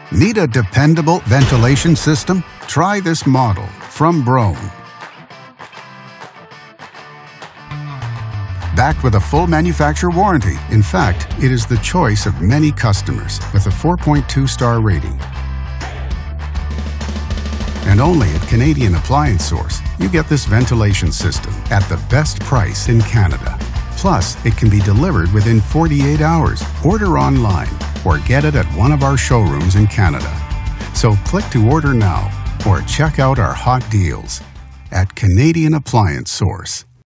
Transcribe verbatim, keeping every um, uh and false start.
Need a dependable ventilation system? Try this model from Broan. Backed with a full manufacturer warranty. In fact, it is the choice of many customers with a four point two star rating. And only at Canadian Appliance Source, you get this ventilation system at the best price in Canada. Plus, it can be delivered within forty-eight hours. Order online or get it at one of our showrooms in Canada. So click to order now or check out our hot deals at Canadian Appliance Source.